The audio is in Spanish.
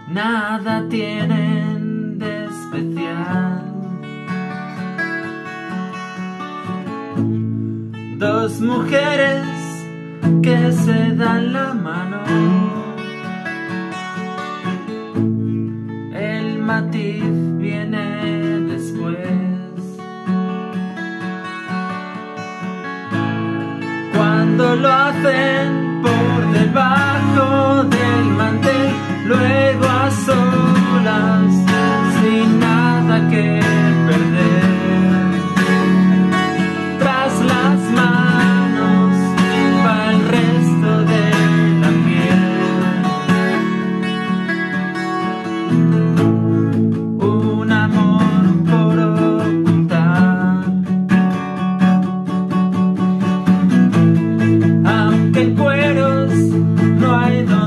nada tienen de especial. Dos mujeres que se dan la mano, el matiz viene después. Cuando lo hacen por debajo del mantel, luego a solas, sin nada que perder, tras las manos va el resto de la piel. Un amor por ocultar, aunque en cueros no hay donde